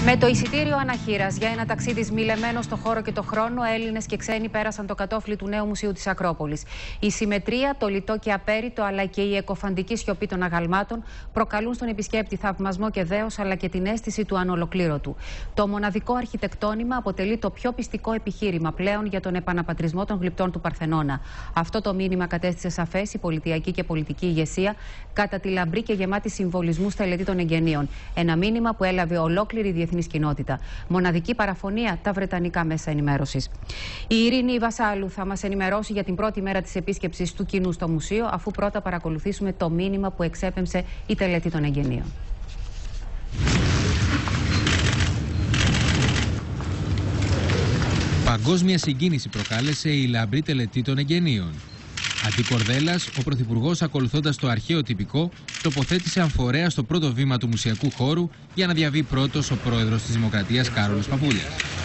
Με το εισιτήριο αναχείρας για ένα ταξίδι μηλεμένο στο χώρο και το χρόνο, Έλληνες και ξένοι πέρασαν το κατόφλι του νέου Μουσείου της Ακρόπολης. Η συμμετρία, το λιτό και απέριτο, αλλά και η εκοφαντική σιωπή των αγαλμάτων προκαλούν στον επισκέπτη θαυμασμό και δέος, αλλά και την αίσθηση του ανολοκλήρωτου. Το μοναδικό αρχιτεκτόνημα αποτελεί το πιο πιστικό επιχείρημα πλέον για τον επαναπατρισμό των γλυπτών του Παρθενώνα. Αυτό το μήνυμα κατέστησε σαφές η πολιτιακή και πολιτική ηγεσία κατά τη λαμπρή και γεμάτη συμβολισμούς τελετή των εγγενείων. Ένα μήνυμα που έλαβε ολόκληρη η διεθνής κοινότητα. Μοναδική παραφωνία, τα βρετανικά μέσα ενημέρωσης. Η Ειρήνη Βασάλου θα μας ενημερώσει για την πρώτη μέρα της επίσκεψης του κοινού στο μουσείο, αφού πρώτα παρακολουθήσουμε το μήνυμα που εξέπεμψε η τελετή των εγγενείων. Παγκόσμια συγκίνηση προκάλεσε η λαμπρή τελετή των εγγενείων. Αντί κορδέλας, ο Πρωθυπουργός, ακολουθώντας το αρχαίο τυπικό, τοποθέτησε αμφορέα στο πρώτο βήμα του μουσιακού χώρου για να διαβεί πρώτος ο πρόεδρος της Δημοκρατίας, Κάρολος Παπούλιας.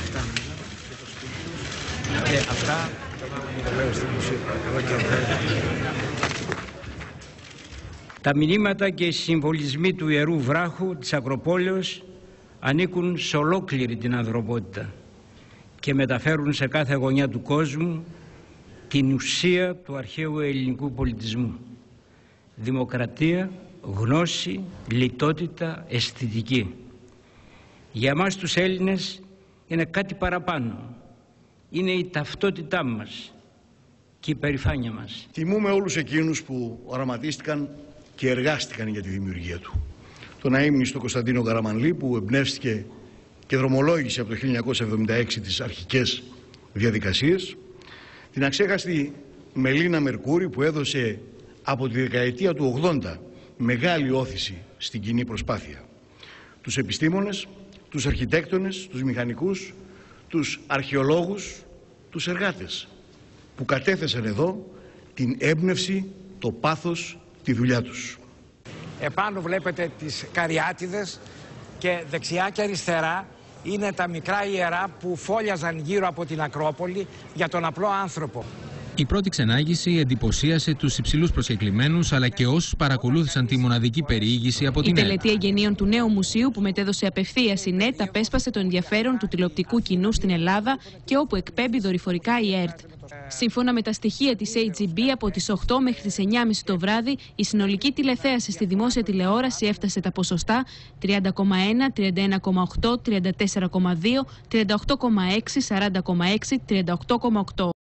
Τα μηνύματα και οι συμβολισμοί του Ιερού Βράχου της Ακροπόλεως ανήκουν σε ολόκληρη την ανθρωπότητα και μεταφέρουν σε κάθε γωνιά του κόσμου την ουσία του αρχαίου ελληνικού πολιτισμού. Δημοκρατία, γνώση, λιτότητα, αισθητική. Για εμάς τους Έλληνες είναι κάτι παραπάνω. Είναι η ταυτότητά μας και η περηφάνεια μας. Τιμούμε όλους εκείνους που οραματίστηκαν και εργάστηκαν για τη δημιουργία του. Τον αείμνηστο Κωνσταντίνο Καραμανλή, που εμπνεύστηκε και δρομολόγησε από το 1976 τις αρχικές διαδικασίες. Την αξέχαστη Μελίνα Μερκούρη, που έδωσε από τη δεκαετία του 80 μεγάλη όθηση στην κοινή προσπάθεια. Τους επιστήμονες, τους αρχιτέκτονες, τους μηχανικούς, τους αρχαιολόγους, τους εργάτες που κατέθεσαν εδώ την έμπνευση, το πάθος, τη δουλειά τους. Επάνω βλέπετε τις καριάτιδες και δεξιά και αριστερά είναι τα μικρά ιερά που φόλιαζαν γύρω από την Ακρόπολη για τον απλό άνθρωπο. Η πρώτη ξενάγηση εντυπωσίασε τους υψηλούς προσκεκλημένους, αλλά και όσους παρακολούθησαν τη μοναδική περιήγηση από την ΕΡΤ. Η τελετή εγγενείων του νέου μουσείου, που μετέδωσε απευθείας η ΝΕΤ, απέσπασε το ενδιαφέρον του τηλεοπτικού κοινού στην Ελλάδα και όπου εκπέμπει δορυφορικά η ΕΡΤ. Σύμφωνα με τα στοιχεία της AGB, από τις 8 μέχρι τις 9.30 το βράδυ, η συνολική τηλεθέαση στη δημόσια τηλεόραση έφτασε τα ποσοστά 30,1, 31,8, 34,2, 38,6, 40,6, 38,8.